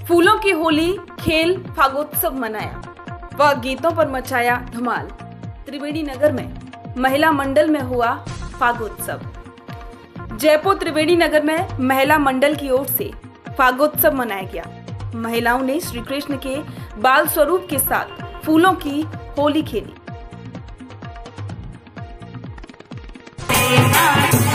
फूलों की होली खेल फागोत्सव मनाया व गीतों पर मचाया धमाल। त्रिवेणी नगर में महिला मंडल में हुआ फागोत्सव। जयपुर त्रिवेणी नगर में महिला मंडल की ओर से फागोत्सव मनाया गया। महिलाओं ने श्री कृष्ण के बाल स्वरूप के साथ फूलों की होली खेली।